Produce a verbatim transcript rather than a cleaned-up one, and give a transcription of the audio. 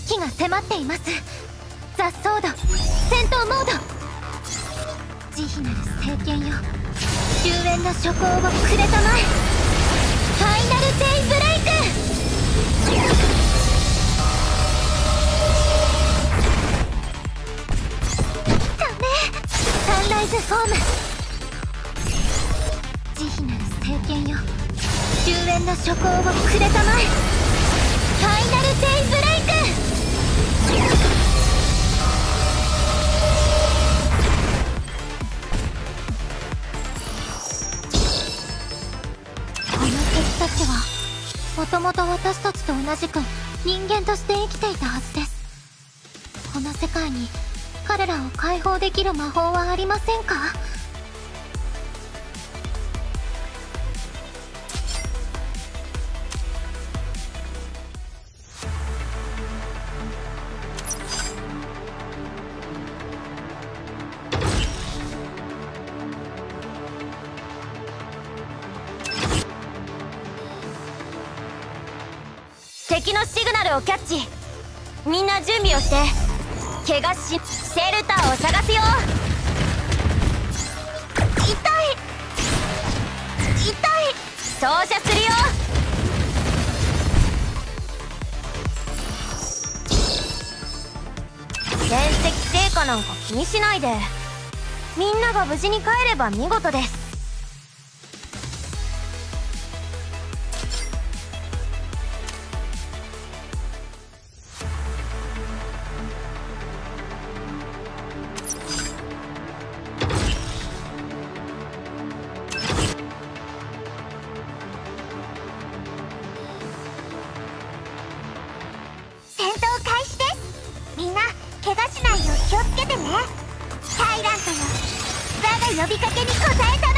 機が迫っています。ザ・ソード戦闘モード。慈悲なる聖剣よ、終焉の諸行をくれたまえ。ファイナルデイブレイク。ダメ。サンライズフォーム。慈悲なる聖剣よ、終焉の諸行をくれたまえ。ファイナルデイブレイク。この敵たちはもともと私たちと同じく人間として生きていたはずです。この世界に彼らを解放できる魔法はありませんか？ 敵のシグナルをキャッチ。みんな準備をして。怪我しシェルターを探すよ。痛い痛い。照射するよ。戦績成果なんか気にしないで。みんなが無事に帰れば見事です。 戦闘開始です。みんな怪我しないよう気をつけてね。タイラントよ、我が呼びかけに応えた